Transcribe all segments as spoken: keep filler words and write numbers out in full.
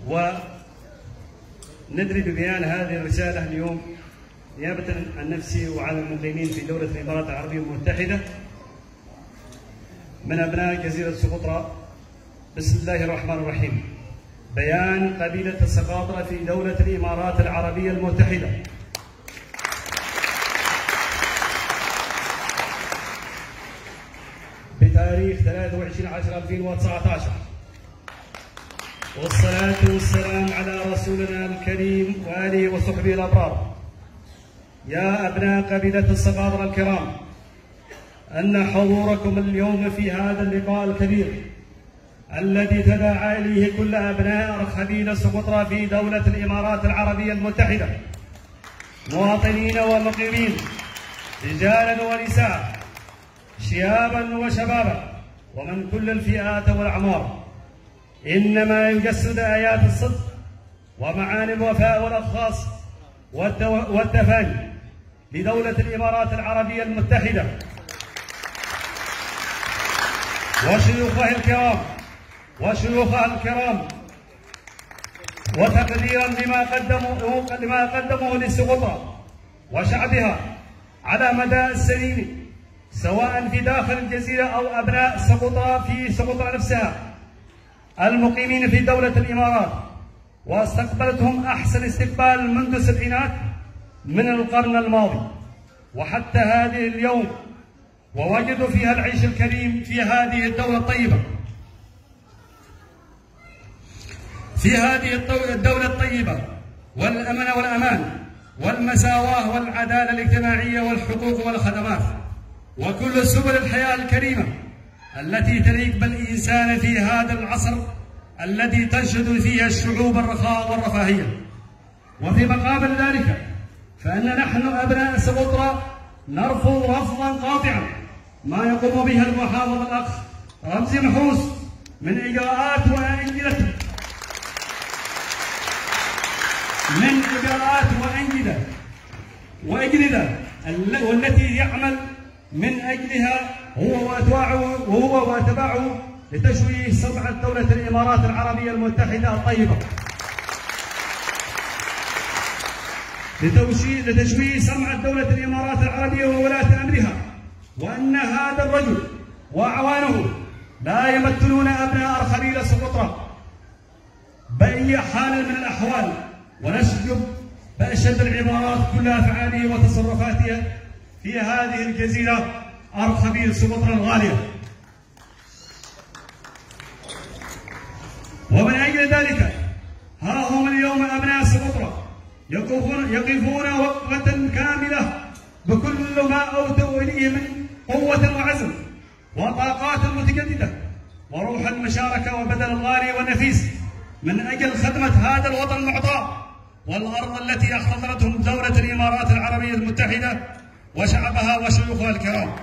وندري ببيان هذه الرسالة اليوم نيابة عن نفسي وعن المقيمين في دولة الإمارات العربية المتحدة من أبناء جزيرة سقطرى. بسم الله الرحمن الرحيم. بيان قبيلة السقاطرة في دولة الإمارات العربية المتحدة. بتاريخ ثلاثة وعشرين عشرة ألفين وتسعة عشر، والصلاة والسلام على رسولنا الكريم وآله وصحبه الأبرار. يا أبناء قبيلة السقاطرة الكرام، أن حضوركم اليوم في هذا اللقاء الكبير الذي تداعى إليه كل أبناء قبيلة سقطرى في دولة الإمارات العربية المتحدة، مواطنين ومقيمين، رجالا ونساء، شيابا وشبابا، ومن كل الفئات والأعمار، إنما يجسد آيات الصدق ومعاني الوفاء والإخلاص والتفاني لدولة الإمارات العربية المتحدة وشيوخها الكرام وشيوخها الكرام وتقديرا لما قدموا لما قدموه لسقطرى وشعبها على مدى السنين، سواء في داخل الجزيرة أو أبناء سقطرى في سقطرى نفسها المقيمين في دولة الإمارات، واستقبلتهم أحسن استقبال منذ السبعينات من القرن الماضي وحتى هذه اليوم، ووجدوا فيها العيش الكريم في هذه الدولة الطيبة في هذه الدولة الطيبة والأمن والأمان والمساواة والعدالة الاجتماعية والحقوق والخدمات وكل سبل الحياة الكريمة التي تليق بالإنسان في هذا العصر الذي تنشد فيه الشعوب الرخاء والرفاهية. وفي مقابل ذلك فإن نحن أبناء سقطرى نرفض رفضا قاطعا ما يقوم به المحافظ الأخ رمزي محروس من إجراءات وأنجدة من إجراءات وأنجدة وأجندة والتي يعمل من أجلها هو وأتباعه وهو وأتباعه لتشويه سمعة دولة الإمارات العربية المتحدة الطيبة، لتشويه سمعة دولة الإمارات العربية وولاة أمرها، وأن هذا الرجل وأعوانه لا يمثلون أبناء قبيلة سقطرى بأي حال من الأحوال، ونشجب بأشد العبارات كل أفعاله وتصرفاته في هذه الجزيرة قبيلة سقطرى الغالية. ومن أجل ذلك ها هم اليوم أبناء سقطرى يقفون يقفون وقفة كاملة بكل ما أوتوا إليه من قوة وعزم وطاقات متجددة وروح المشاركة وبذل الغالي والنفيس من أجل خدمة هذا الوطن المعطاء والأرض التي أخضرتهم دولة الإمارات العربية المتحدة وشعبها وشيوخها الكرام.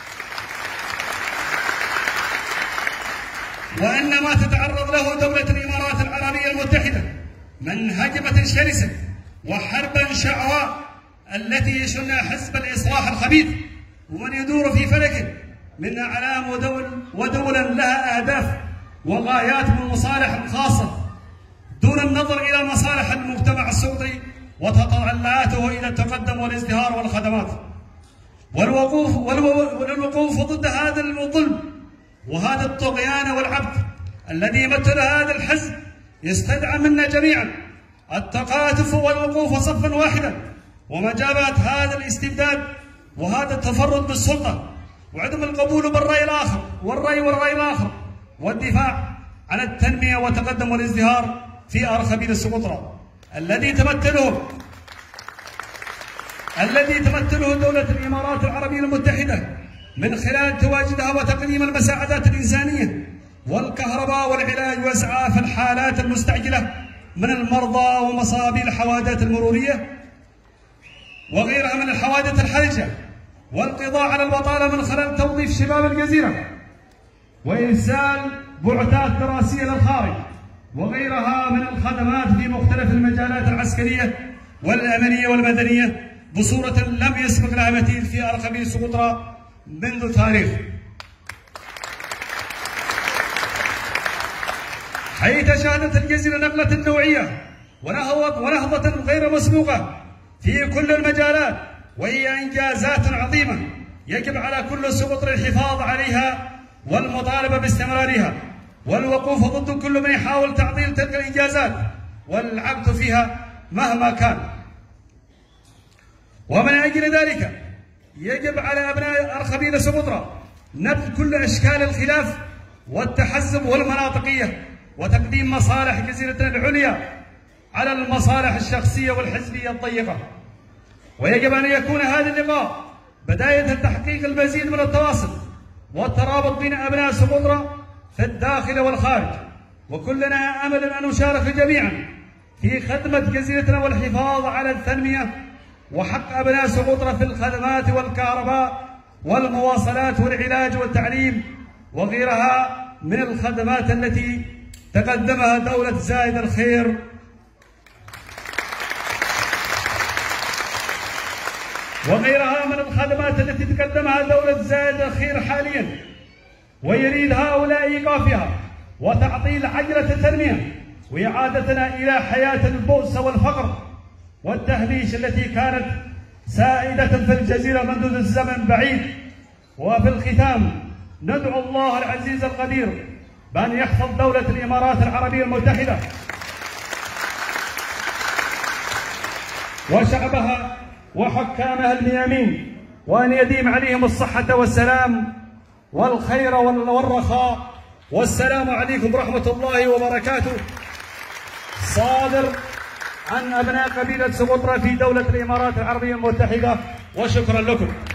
وأن ما تتعرض له دولة الإمارات العربية المتحدة من هجمة شرسة وحربا شعواء التي يشنها حزب الإصلاح الخبيث ومن يدور في فلك من أعلام ودول ودولا لها أهداف وغايات من مصالح خاصة دون النظر إلى مصالح المجتمع السعودي وتطلعاته إلى التقدم والازدهار والخدمات، والوقوف والوقوف ضد هذا الظلم وهذا الطغيان والعبث الذي يمثل هذا الحزب يستدعى منا جميعا التقاتف والوقوف صفا واحدا ومجابهة هذا الاستبداد وهذا التفرد بالسلطة وعدم القبول بالرأي الآخر والرأي والرأي الآخر والدفاع عن التنمية والتقدم والازدهار في قبيلة سقطرى الذي تمثله الذي تمثله دولة الإمارات العربية المتحدة من خلال تواجدها وتقديم المساعدات الإنسانية والكهرباء والعلاج وإسعاف الحالات المستعجلة من المرضى ومصابي الحوادث المرورية وغيرها من الحوادث الحرجة، والقضاء على البطالة من خلال توظيف شباب الجزيرة وإرسال بعثات دراسية للخارج وغيرها من الخدمات في مختلف المجالات العسكرية والأمنية والمدنية بصورة لم يسبق لها مثيل في قبيلة سقطرى منذ تاريخ. حيث شهدت الجزيرة نقلة نوعية ونهضة غير مسبوقة في كل المجالات، وهي إنجازات عظيمة يجب على كل سقطر الحفاظ عليها والمطالبة باستمرارها والوقوف ضد كل من يحاول تعطيل تلك الإنجازات والعبث فيها مهما كان. ومن أجل ذلك يجب على أبناء أرخبيل سقطرى نبذ كل أشكال الخلاف والتحزب والمناطقية وتقديم مصالح جزيرتنا العليا على المصالح الشخصية والحزبية الضيقة. ويجب أن يكون هذا اللقاء بداية تحقيق المزيد من التواصل والترابط بين أبناء سقطرى في الداخل والخارج، وكلنا أمل أن نشارك جميعا في خدمة جزيرتنا والحفاظ على التنمية وحق أبناء سقطرى في الخدمات والكهرباء والمواصلات والعلاج والتعليم وغيرها من الخدمات التي تقدمها دولة زايد الخير وغيرها من الخدمات التي تقدمها دولة زايد الخير حاليا، ويريد هؤلاء إيقافها وتعطيل عجلة التنمية وإعادتنا إلى حياة البؤس والفقر والتهميش التي كانت سائدة في الجزيرة منذ الزمن بعيد. وفي الختام ندعو الله العزيز القدير بأن يحفظ دولة الإمارات العربية المتحدة وشعبها وحكامها الميامين، وأن يديم عليهم الصحة والسلام والخير والرخاء. والسلام عليكم ورحمة الله وبركاته. صادر عن أبناء قبيلة سقطرى في دولة الإمارات العربية المتحدة، وشكرا لكم.